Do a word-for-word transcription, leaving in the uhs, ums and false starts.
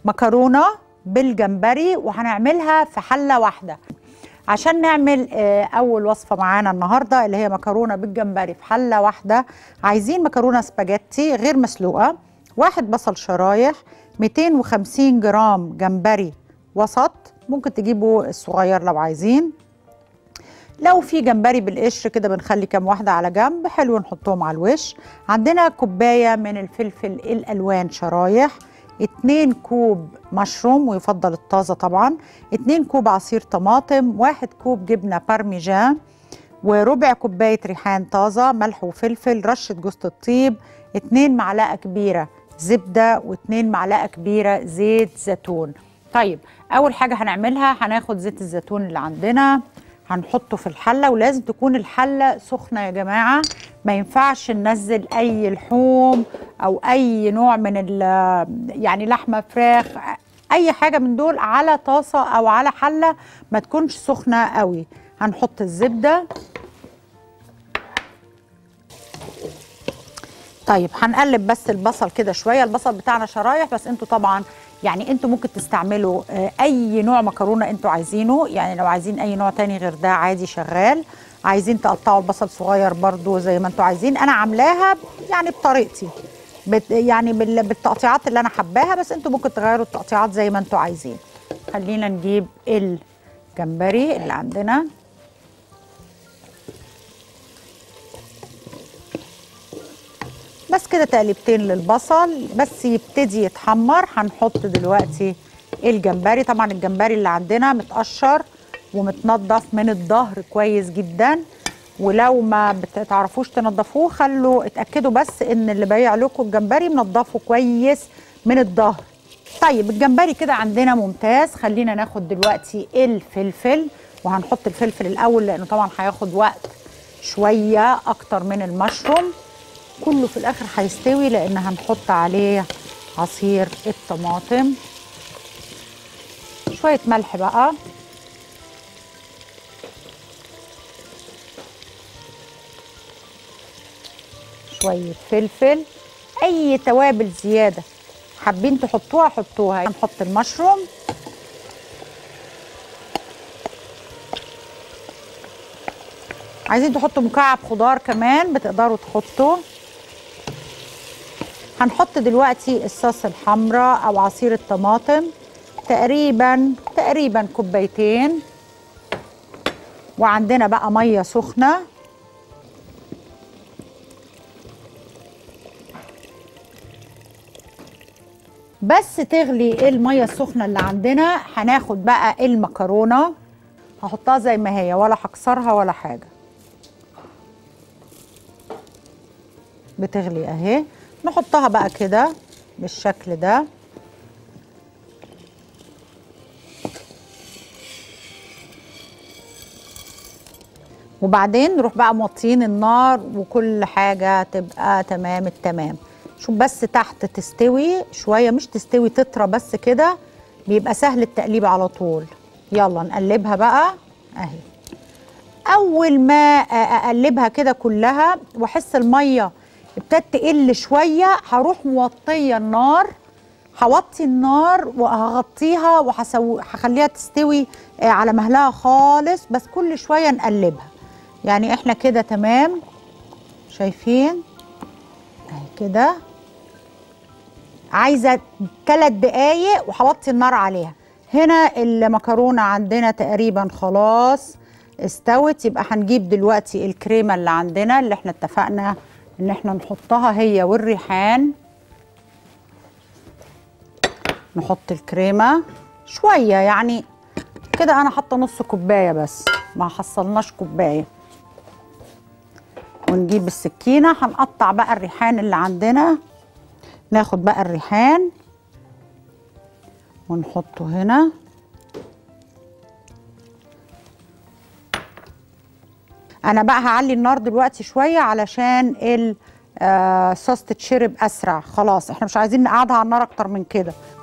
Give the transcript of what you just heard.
مكرونه بالجمبري وهنعملها في حله واحده. عشان نعمل اول وصفه معانا النهارده اللي هي مكرونه بالجمبري في حله واحده، عايزين مكرونه سباجيتي غير مسلوقه، واحد بصل شرايح، مئتين وخمسين جرام جمبري وسط، ممكن تجيبوا الصغير لو عايزين. لو في جمبري بالقشر كده بنخلي كام واحده على جنب، حلو نحطهم على الوش. عندنا كوبايه من الفلفل الالوان شرايح، اتنين كوب مشروم ويفضل الطازه طبعا، اتنين كوب عصير طماطم، واحد كوب جبنه بارميجان، وربع كوبايه ريحان طازه، ملح وفلفل، رشه جوز الطيب، اتنين معلقه كبيره زبده، واتنين معلقه كبيره زيت زيتون. طيب اول حاجه هنعملها هناخد زيت الزيتون اللي عندنا هنحطه في الحله، ولازم تكون الحله سخنه يا جماعه، ما ينفعش ننزل اي لحوم او اي نوع من ال يعني لحمه فراخ اي حاجه من دول على طاسه او على حله ما تكونش سخنه قوي. هنحط الزبده. طيب هنقلب بس البصل كده شويه، البصل بتاعنا شرايح بس انتوا طبعا يعني انتوا ممكن تستعملوا اي نوع مكرونه انتوا عايزينه، يعني لو عايزين اي نوع تاني غير ده عادي شغال، عايزين تقطعوا البصل صغير برضو زي ما انتوا عايزين. انا عاملاها يعني بطريقتي بت يعني بالتقطيعات اللي انا حباها، بس انتوا ممكن تغيروا التقطيعات زي ما انتوا عايزين. خلينا نجيب الجمبري اللي عندنا، بس كده تقليبتين للبصل بس يبتدي يتحمر. هنحط دلوقتي الجمبري، طبعا الجمبري اللي عندنا متقشر ومتنضف من الظهر كويس جدا، ولو ما بتعرفوش تنضفوه خلوا اتاكدوا بس ان اللي بايع لكم الجمبري منضفه كويس من الظهر. طيب الجمبري كده عندنا ممتاز. خلينا ناخد دلوقتي الفلفل، وهنحط الفلفل الاول لانه طبعا هياخد وقت شويه اكتر من المشروم، كله في الاخر هيستوي لان هنحط عليه عصير الطماطم، شويه ملح بقى، شويه فلفل، اي توابل زياده حابين تحطوها حطوها. هنحط المشروم، عايزين تحطوا مكعب خضار كمان بتقدروا تحطوا. هنحط دلوقتي الصوص الحمراء او عصير الطماطم تقريبا تقريبا كوبايتين، وعندنا بقى ميه سخنه بس تغلي الميه السخنه اللي عندنا. هناخد بقى المكرونه هحطها زي ما هي ولا هكسرها ولا حاجه، بتغلي اهي، نحطها بقى كده بالشكل ده، وبعدين نروح بقى موطيين النار وكل حاجه تبقى تمام التمام. شوف بس تحت تستوي شويه، مش تستوي تطرى بس كده، بيبقى سهل التقليب على طول. يلا نقلبها بقى اهي. اول ما اقلبها كده كلها واحس الميه ابتدت تقل شويه هروح موطيه النار، هوطي النار وهغطيها وهخليها تستوي على مهلها خالص، بس كل شويه نقلبها. يعني احنا كده تمام، شايفين اهي كده، عايزه ثلاث دقايق وهوطي النار عليها. هنا المكرونه عندنا تقريبا خلاص استوت، يبقى هنجيب دلوقتي الكريمه اللي عندنا اللي احنا اتفقنا ان احنا نحطها هي والريحان. نحط الكريمه شويه يعني كده، انا حاطه نص كوبايه بس ما حصلناش كوبايه، ونجيب السكينه هنقطع بقى الريحان اللي عندنا. ناخد بقى الريحان ونحطه هنا، انا بقى هعلي النار دلوقتي شويه علشان الصوص تتشرب اسرع. خلاص احنا مش عايزين نقعدها على النار اكتر من كده.